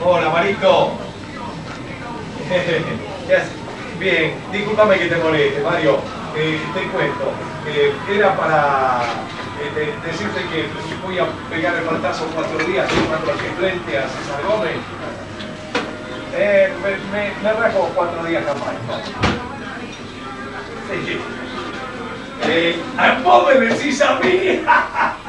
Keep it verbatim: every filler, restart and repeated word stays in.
Hola, Marito. ¿Qué haces? Bien, discúlpame que te moleste, Mario. Eh, te cuento. Eh, era para eh, de- decirte que voy a pegar el faltazo cuatro días cuando suplente a César Gómez. Eh, me, me, me arranco cuatro días capaz. Sí. Eh, vos me decís a mí.